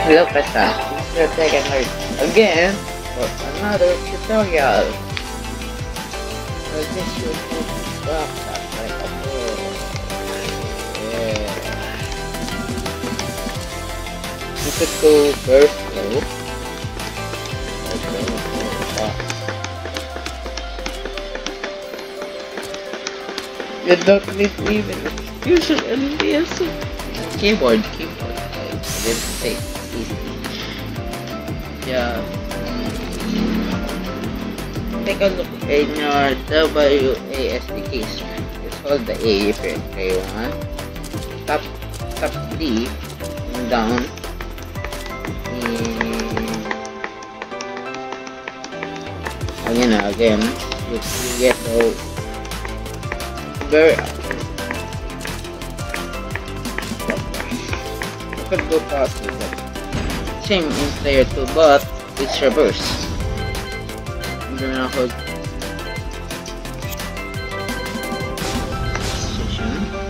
Hello Pesa, this is Tech Nerd again for another tutorial. So this should be backpack like a pro. Yeah. You could go very slow. You don't need to even use an LBS keyboard. I didn't say easy. Yeah. Take a look in your WASD keys. Just hold the A if you're K1. Tap D and down. And again, you get the very you could go past it. Same in player 2, but it's reverse. I'm gonna hold position.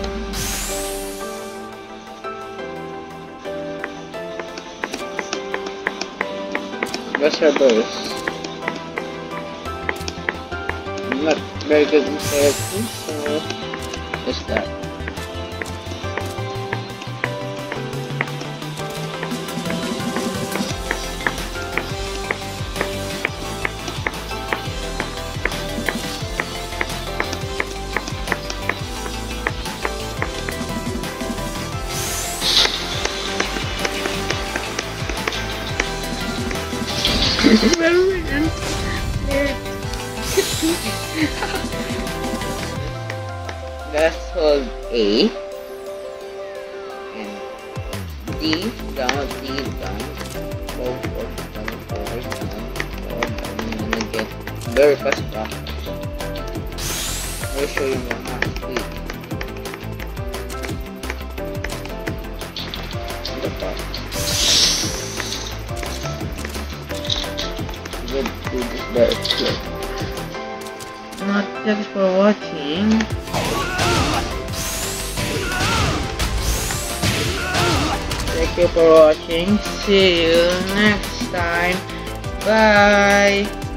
That's reverse. I'm not very good in player 2, so just that. Let's hold A and D down, forward, down. I'm gonna get very fast back. I'll show you how to do it. The back. Good to this very slow. Thanks for watching. Thank you for watching. See you next time. Bye.